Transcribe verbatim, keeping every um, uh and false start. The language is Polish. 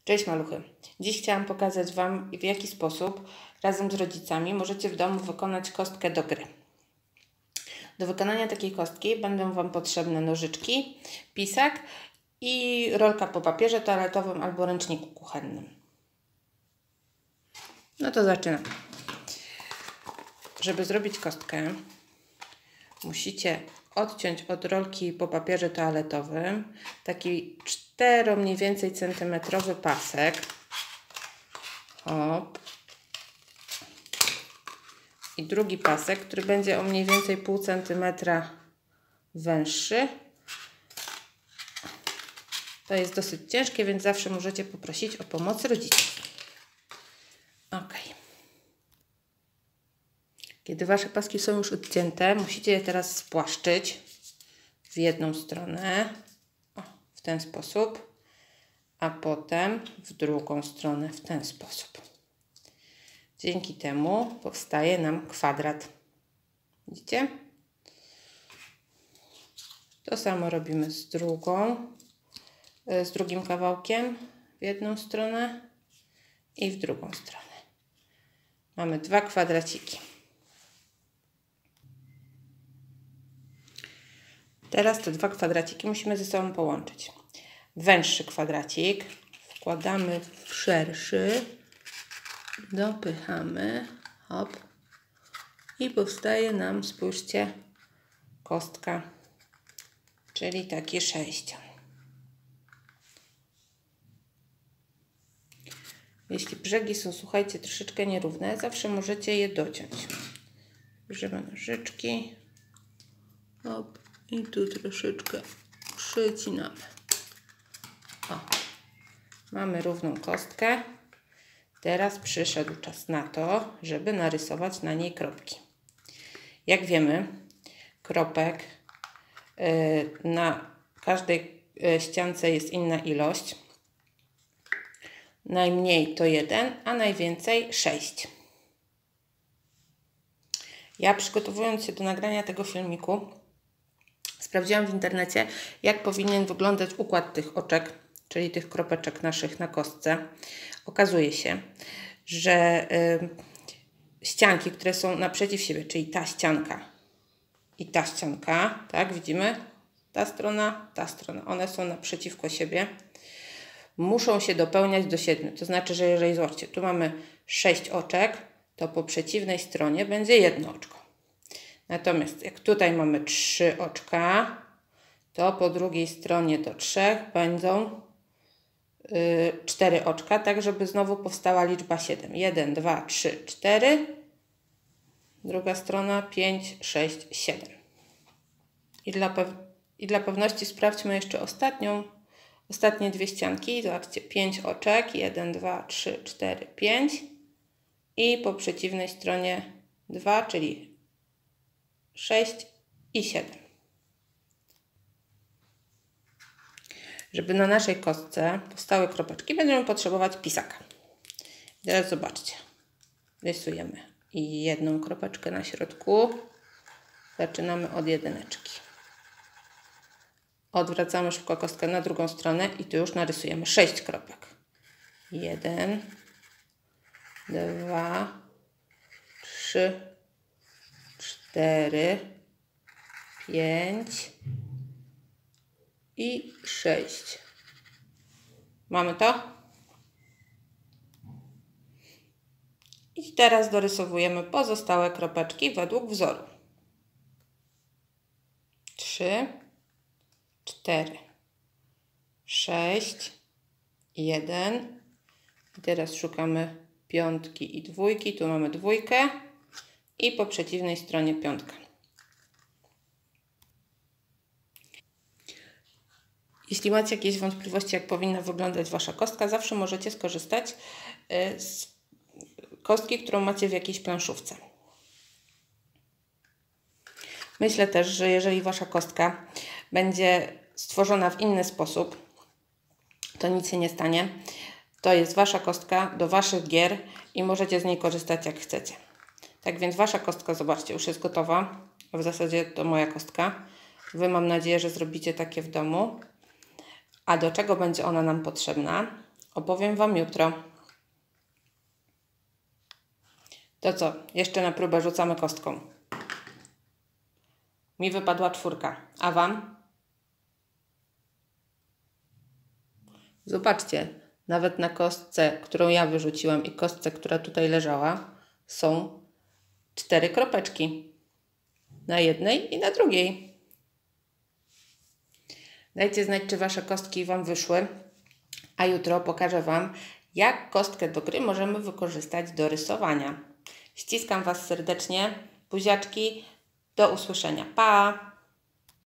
Cześć maluchy! Dziś chciałam pokazać Wam, w jaki sposób razem z rodzicami możecie w domu wykonać kostkę do gry. Do wykonania takiej kostki będą Wam potrzebne nożyczki, pisak i rolka po papierze toaletowym albo ręczniku kuchennym. No to zaczynam. Żeby zrobić kostkę, musicie odciąć od rolki po papierze toaletowym taki cztero mniej więcej centymetrowy pasek. Hop. I drugi pasek, który będzie o mniej więcej pół centymetra węższy. To jest dosyć ciężkie, więc zawsze możecie poprosić o pomoc rodziców. Ok. Kiedy Wasze paski są już odcięte, musicie je teraz spłaszczyć w jedną stronę, o, w ten sposób, a potem w drugą stronę w ten sposób. Dzięki temu powstaje nam kwadrat. Widzicie? To samo robimy z drugą, z drugim kawałkiem w jedną stronę i w drugą stronę. Mamy dwa kwadraciki. Teraz te dwa kwadraciki musimy ze sobą połączyć. Węższy kwadracik wkładamy w szerszy, dopychamy, hop, i powstaje nam, spójrzcie, kostka, czyli taki sześcian. Jeśli brzegi są, słuchajcie, troszeczkę nierówne, zawsze możecie je dociąć. Bierzemy nożyczki, hop, i tu troszeczkę przycinamy. O, mamy równą kostkę. Teraz przyszedł czas na to, żeby narysować na niej kropki. Jak wiemy, kropek yy, na każdej yy, ściance jest inna ilość. Najmniej to jeden, a najwięcej sześć. Ja, przygotowując się do nagrania tego filmiku, sprawdziłam w internecie, jak powinien wyglądać układ tych oczek, czyli tych kropeczek naszych na kostce. Okazuje się, że y, ścianki, które są naprzeciw siebie, czyli ta ścianka i ta ścianka, tak, widzimy? Ta strona, ta strona, one są naprzeciwko siebie. Muszą się dopełniać do siedmiu. To znaczy, że jeżeli, zobaczcie, tu mamy sześć oczek, to po przeciwnej stronie będzie jedno oczko. Natomiast jak tutaj mamy trzy oczka, to po drugiej stronie do trzech będą yy, cztery oczka, tak żeby znowu powstała liczba siedem. jeden, dwa, trzy, cztery. Druga strona pięć, sześć, siedem. I dla, pew- I dla pewności sprawdźmy jeszcze ostatnią, ostatnie dwie ścianki. Zobaczcie, pięć oczek. jeden, dwa, trzy, cztery, pięć. I po przeciwnej stronie dwa, czyli sześć i siedem. Żeby na naszej kostce powstały kropeczki, będziemy potrzebować pisaka. I teraz zobaczcie. Rysujemy jedną kropeczkę na środku. Zaczynamy od jedyneczki. Odwracamy szybko kostkę na drugą stronę i tu już narysujemy sześć kropek. jeden, dwa, trzy, cztery, pięć i sześć. Mamy to? I teraz dorysowujemy pozostałe kropeczki według wzoru. trzy, cztery, sześć, jeden. I teraz szukamy piątki i dwójki. Tu mamy dwójkę i po przeciwnej stronie piątkę. Jeśli macie jakieś wątpliwości, jak powinna wyglądać Wasza kostka, zawsze możecie skorzystać z kostki, którą macie w jakiejś planszówce. Myślę też, że jeżeli Wasza kostka będzie stworzona w inny sposób, to nic się nie stanie. To jest Wasza kostka do Waszych gier i możecie z niej korzystać jak chcecie. Tak więc Wasza kostka, zobaczcie, już jest gotowa. W zasadzie to moja kostka. Wy, mam nadzieję, że zrobicie takie w domu. A do czego będzie ona nam potrzebna? opowiem Wam jutro. To co? Jeszcze na próbę rzucamy kostką. Mi wypadła czwórka. A Wam? Zobaczcie, nawet na kostce, którą ja wyrzuciłam i kostce, która tutaj leżała, są cztery kropeczki. Na jednej i na drugiej. Dajcie znać, czy Wasze kostki Wam wyszły. A jutro pokażę Wam, jak kostkę do gry możemy wykorzystać do rysowania. Ściskam Was serdecznie. Buziaczki. Do usłyszenia. Pa!